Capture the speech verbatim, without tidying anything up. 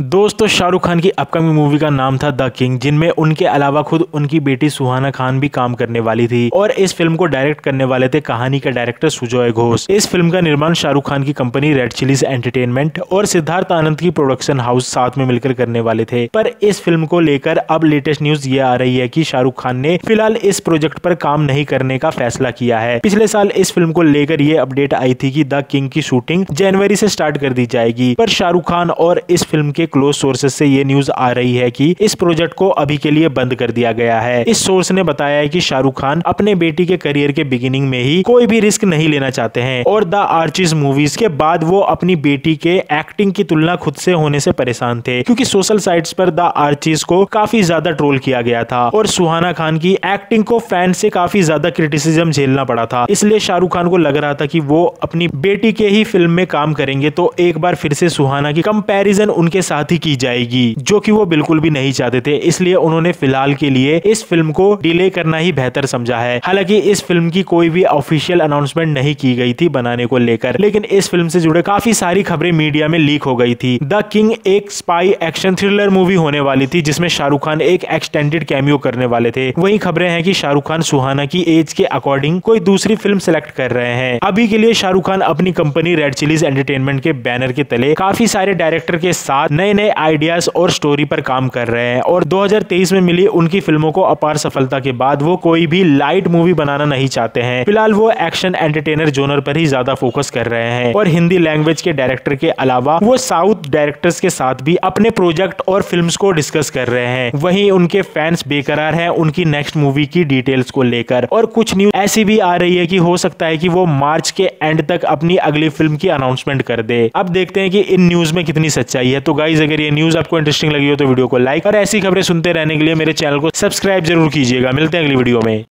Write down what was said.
दोस्तों शाहरुख खान की upcoming movie का नाम था द किंग, जिनमें उनके अलावा खुद उनकी बेटी सुहाना खान भी काम करने वाली थी और इस फिल्म को डायरेक्ट करने वाले थे कहानी के डायरेक्टर सुजॉय घोष। इस फिल्म का निर्माण शाहरुख खान की कंपनी रेड चिलीज एंटरटेनमेंट और सिद्धार्थ आनंद की प्रोडक्शन हाउस साथ में मिलकर करने वाले थे। पर इस फिल्म को लेकर अब लेटेस्ट न्यूज ये आ रही है कि शाहरुख खान ने फिलहाल इस प्रोजेक्ट पर काम नहीं करने का फैसला किया है। पिछले साल इस फिल्म को लेकर ये अपडेट आई थी कि द किंग की शूटिंग जनवरी से स्टार्ट कर दी जाएगी, पर शाहरुख खान और इस फिल्म के क्लोज सोर्सेज से ये न्यूज आ रही है कि इस प्रोजेक्ट को अभी के लिए बंद कर दिया गया है। इस सोर्स ने बताया है कि शाहरुख खान अपने बेटी के करियर के बिगिनिंग में ही कोई भी रिस्क नहीं लेना चाहते हैं और द आर्चिज मूवीज के बाद वो अपनी बेटी के एक्टिंग की तुलना खुद से होने से परेशान थे, क्योंकि सोशल साइट्स पर द आर्चिज को काफी ज्यादा ट्रोल किया गया था और सुहाना खान की एक्टिंग को फैन से काफी ज्यादा क्रिटिसिज्म झेलना पड़ा था। इसलिए शाहरुख खान को लग रहा था कि वो अपनी बेटी के ही फिल्म में काम करेंगे तो एक बार फिर से सुहाना की कंपैरिजन उनके साथ ही की जाएगी, जो कि वो बिल्कुल भी नहीं चाहते थे। इसलिए उन्होंने फिलहाल के लिए इस फिल्म को डिले करना ही बेहतर समझा है। हालांकि इस फिल्म की कोई भी ऑफिशियल अनाउंसमेंट नहीं की गई थी बनाने को लेकर, लेकिन इस फिल्म से जुड़े काफी सारी खबरें मीडिया में लीक हो गई थी। द किंग एक स्पाई एक्शन थ्रिलर मूवी होने वाली थी जिसमें शाहरुख खान एक एक्सटेंडेड कैमियो करने वाले थे। वहीं खबरें हैं कि शाहरुख खान सुहाना की एज के अकॉर्डिंग कोई दूसरी फिल्म सेलेक्ट कर रहे हैं। अभी के लिए शाहरुख खान अपनी कंपनी रेड चिलीज एंटरटेनमेंट के बैनर के तले काफी सारे डायरेक्टर के साथ नए नए आइडियाज और स्टोरी पर काम कर रहे हैं और दो हज़ार तेईस में मिली उनकी फिल्मों को अपार सफलता के बाद वो कोई भी लाइट मूवी बनाना नहीं चाहते हैं। फिलहाल वो एक्शन एंटरटेनर जोनर पर ही ज्यादा फोकस कर रहे हैं और हिंदी लैंग्वेज के डायरेक्टर के अलावा वो साउथ डायरेक्टर्स के साथ भी अपने प्रोजेक्ट और फिल्म्स को डिस्कस कर रहे हैं। वहीं उनके फैंस बेकरार हैं उनकी नेक्स्ट मूवी की डिटेल्स को लेकर और कुछ न्यूज ऐसी भी आ रही है कि हो सकता है कि वो मार्च के एंड तक अपनी अगली फिल्म की अनाउंसमेंट कर दे। अब देखते हैं कि इन न्यूज में कितनी सच्चाई है। तो गाइस, अगर ये न्यूज आपको इंटरेस्टिंग लगी हो तो वीडियो को लाइक और ऐसी खबरें सुनते रहने के लिए मेरे चैनल को सब्सक्राइब जरूर कीजिएगा। मिलते हैं अगली वीडियो में।